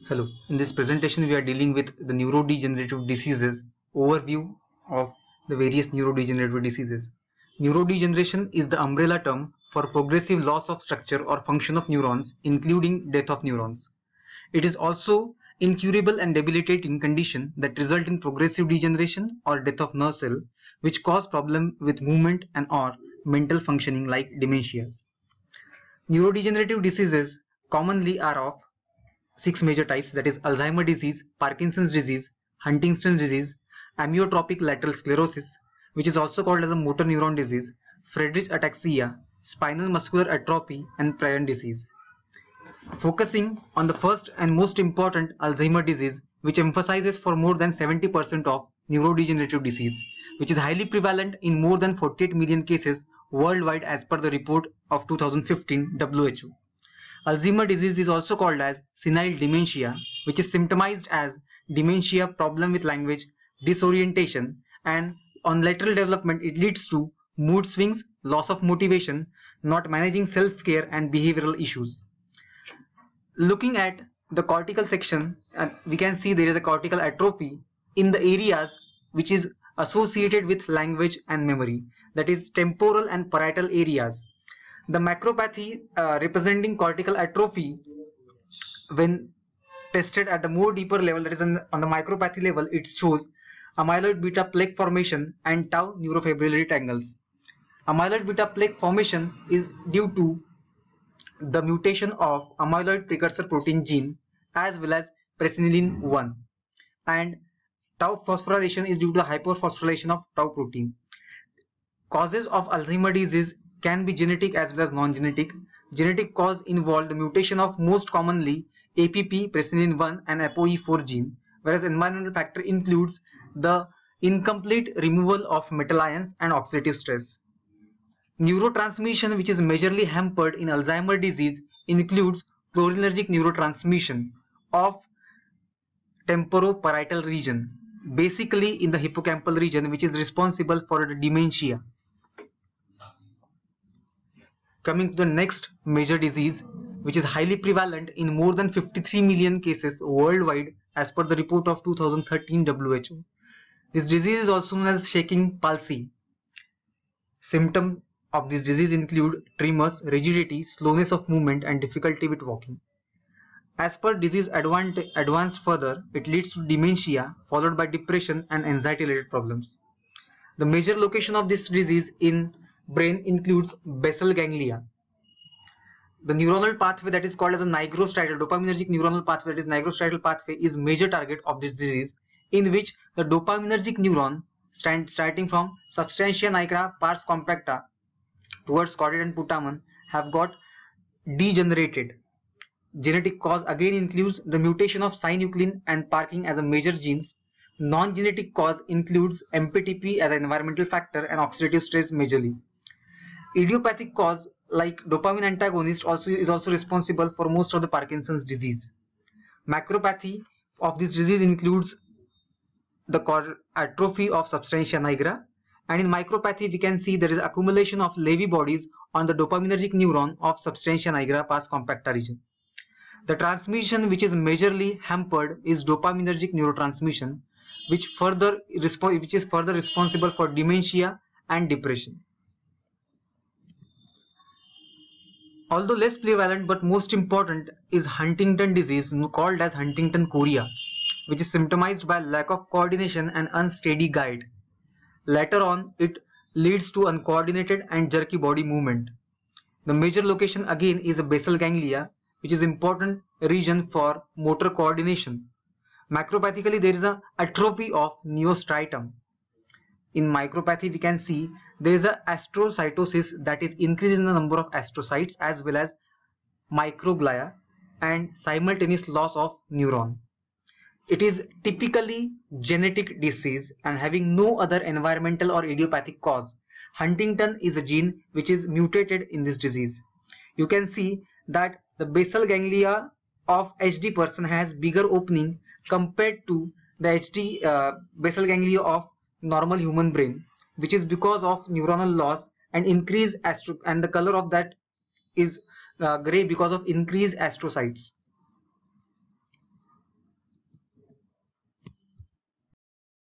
Hello, in this presentation we are dealing with the neurodegenerative diseases overview of the various neurodegenerative diseases. Neurodegeneration is the umbrella term for progressive loss of structure or function of neurons, including death of neurons. It is also incurable and debilitating condition that result in progressive degeneration or death of nerve cell, which cause problem with movement and or mental functioning like dementias. Neurodegenerative diseases commonly are of six major types, that is Alzheimer's disease, Parkinson's disease, Huntington's disease, amyotrophic lateral sclerosis, which is also called as a motor neuron disease, Friedreich's ataxia, spinal muscular atrophy, and prion disease. Focusing on the first and most important, Alzheimer's disease, which emphasizes for more than 70% of neurodegenerative disease, which is highly prevalent in more than 48 million cases worldwide as per the report of 2015 WHO. Alzheimer's disease is also called as senile dementia, which is symptomized as dementia, problem with language, disorientation, and on lateral development it leads to mood swings, loss of motivation, not managing self-care, and behavioral issues. Looking at the cortical section, we can see there is a cortical atrophy in the areas which is associated with language and memory, that is temporal and parietal areas. The macropathy representing cortical atrophy, when tested at the more deeper level, that is on the micropathy level, it shows amyloid beta plaque formation and tau neurofibrillary tangles. Amyloid beta plaque formation is due to the mutation of amyloid precursor protein gene as well as presenilin 1, and tau phosphorylation is due to the hyperphosphorylation of tau protein. Causes of Alzheimer's disease can be genetic as well as non-genetic. Genetic cause involve the mutation of most commonly APP, presenilin 1 and ApoE4 gene, whereas environmental factor includes the incomplete removal of metal ions and oxidative stress. Neurotransmission which is majorly hampered in Alzheimer's disease includes cholinergic neurotransmission of temporoparietal region, basically in the hippocampal region, which is responsible for the dementia. Coming to the next major disease, which is highly prevalent in more than 53 million cases worldwide as per the report of 2013 WHO. This disease is also known as shaking palsy. Symptoms of this disease include tremors, rigidity, slowness of movement, and difficulty with walking. As per disease advance further, it leads to dementia followed by depression and anxiety related problems. The major location of this disease in brain includes basal ganglia. The neuronal pathway that is called as a nigrostriatal dopaminergic neuronal pathway, that is nigrostriatal pathway, is major target of this disease, in which the dopaminergic neuron starting from substantia nigra pars compacta towards caudate and putamen have got degenerated. Genetic cause again includes the mutation of synuclein and Parkin as a major genes. Non-genetic cause includes MPTP as an environmental factor and oxidative stress majorly. Idiopathic cause like dopamine antagonist is also responsible for most of the Parkinson's disease. Macropathy of this disease includes the atrophy of substantia nigra, and in micropathy we can see there is accumulation of Levy bodies on the dopaminergic neuron of substantia nigra pars compacta region. The transmission which is majorly hampered is dopaminergic neurotransmission, which is further responsible for dementia and depression. Although less prevalent but most important is Huntington disease, called as Huntington chorea, which is symptomized by lack of coordination and unsteady gait. Later on, it leads to uncoordinated and jerky body movement. The major location again is the basal ganglia, which is important region for motor coordination. Macropathically, there is an atrophy of neostriatum. In micropathy, we can see there is a astrocytosis, that is increase in the number of astrocytes as well as microglia and simultaneous loss of neuron. It is typically genetic disease and having no other environmental or idiopathic cause. Huntington is a gene which is mutated in this disease. You can see that the basal ganglia of HD person has bigger opening compared to the HD basal ganglia of normal human brain, which is because of neuronal loss and increased and the color of that is gray because of increased astrocytes.